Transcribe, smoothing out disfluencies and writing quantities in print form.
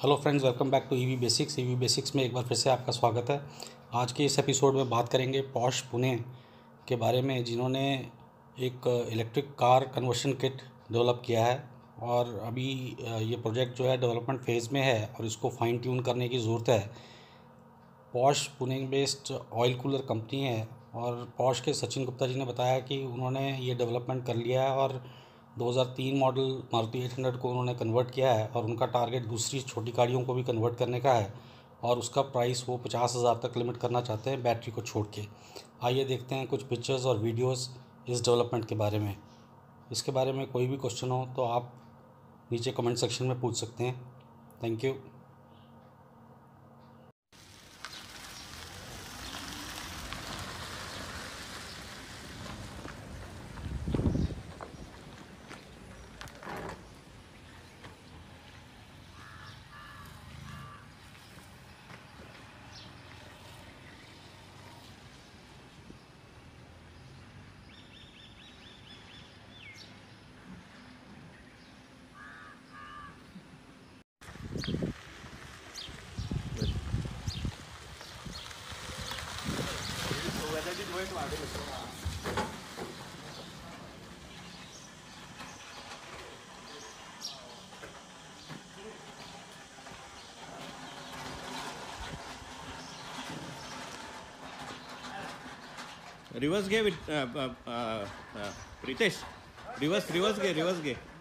Hello friends, welcome back to EV basics. EV basics में एक बार फिर से आपका स्वागत है। आज के इस एपिसोड में बात करेंगे पॉश पुणे के बारे में, जिन्होंने एक electric car conversion kit develop किया है और अभी ये प्रोजेक्ट जो है डेवलपमेंट फेज़ में है और इसको फाइन ट्यून करने की ज़रूरत है। Posh Pune based oil cooler company है और पॉश के सचिन गुप्ता जी ने बताया कि उन्होंने ये डेवलपमेंट कर लिया है और 2003 मॉडल मारुति 800 को उन्होंने कन्वर्ट किया है और उनका टारगेट दूसरी छोटी गाड़ियों को भी कन्वर्ट करने का है और उसका प्राइस वो 50,000 तक लिमिट करना चाहते हैं बैटरी को छोड़ के। आइए देखते हैं कुछ पिक्चर्स और वीडियोस इस डेवलपमेंट के बारे में। इसके बारे में कोई भी क्वेश्चन हो तो आप नीचे कमेंट सेक्शन में पूछ सकते हैं। Thank you. रिवर्स घे Pritesh, रिवर्स घे